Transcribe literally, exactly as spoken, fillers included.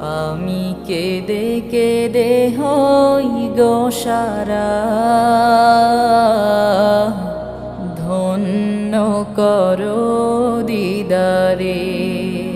আমি কেঁদে কেঁদে হই গো সারা, ধন্য করো দিদারে।